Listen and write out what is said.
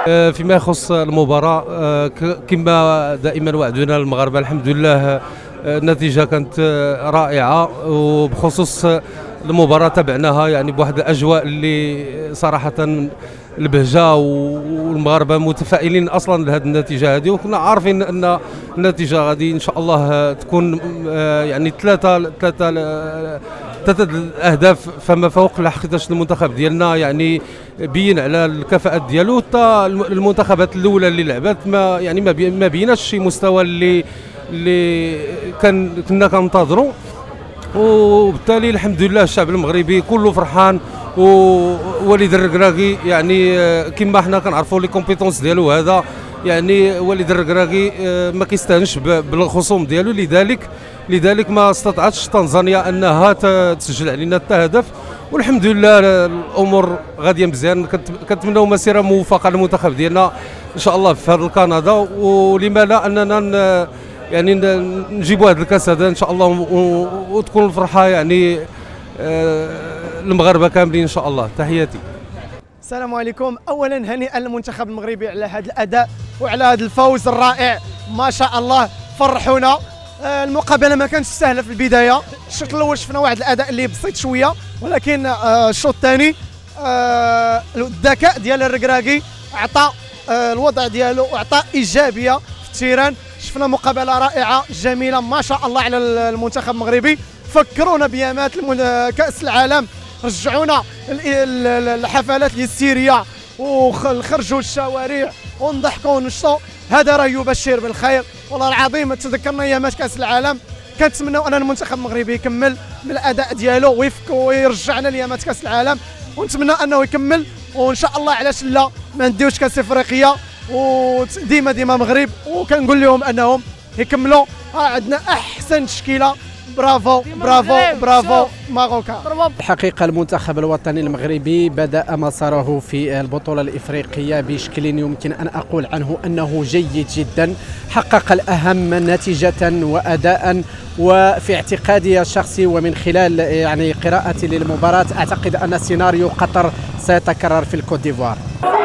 فيما يخص المباراة كما دائما وعدنا المغاربة الحمد لله النتيجة كانت رائعة، وبخصوص المباراة تابعناها يعني بواحد الأجواء اللي صراحة البهجة، والمغاربة متفائلين أصلا لهذه النتيجة هذه، وكنا عارفين أن النتيجة غادي إن شاء الله تكون يعني ثلاثة الاهداف فما فوق، لحقيقه المنتخب ديالنا يعني بين على الكفاءات ديالو. حتى المنتخبات الاولى اللي لعبت ما بيناش شي مستوى اللي كنا كننتظروا، وبالتالي الحمد لله الشعب المغربي كله فرحان. ووليد الركراكي يعني كما حنا كنعرفوا لي كومبيتونس ديالو هذا، يعني وليد الركراكي ما كيستهنش بالخصوم ديالو، لذلك ما استطاعتش تنزانيا انها تسجل علينا حتى هدف، والحمد لله الامور غاديه مزيان. كنتمناو مسيره موفقه للمنتخب ديالنا ان شاء الله في هذا كندا، ولما لا اننا يعني نجيبوا هذا الكاس هذا ان شاء الله، وتكون الفرحه يعني المغاربه كاملين ان شاء الله. تحياتي. السلام عليكم. اولا هنيئا للمنتخب المغربي على هذا الاداء وعلى هذا الفوز الرائع، ما شاء الله فرحونا. المقابله ما كانتش سهله في البدايه، الشوط الاول شفنا واحد الاداء اللي بسيط شويه، ولكن الشوط الثاني الذكاء ديال الركراكي اعطى الوضع ديالو واعطى ايجابيه في التيران. شفنا مقابله رائعه جميله ما شاء الله على المنتخب المغربي، فكرونا بيامات كاس العالم، رجعونا الحفلات الهستيريه وخرجوا الشوارع ونضحكوا ونشطوا، هذا راه يبشر بالخير والله العظيم. تذكرنا ايامات كاس العالم، كنتمناو ان المنتخب المغربي يكمل بالاداء ديالو ويرجعنا لايامات كاس العالم، ونتمنى انه يكمل، وان شاء الله علاش لا ما نديوش كاس افريقيا وديما مغرب. وكنقول لهم انهم يكملوا، عندنا احسن تشكيله. برافو برافو برافو ماروكا. الحقيقة المنتخب الوطني المغربي بدأ مساره في البطولة الإفريقية بشكل يمكن أن أقول عنه أنه جيد جدا، حقق الأهم نتيجة وأداء، وفي اعتقادي الشخصي ومن خلال يعني قراءتي للمباراة أعتقد أن سيناريو قطر سيتكرر في الكوت ديفوار.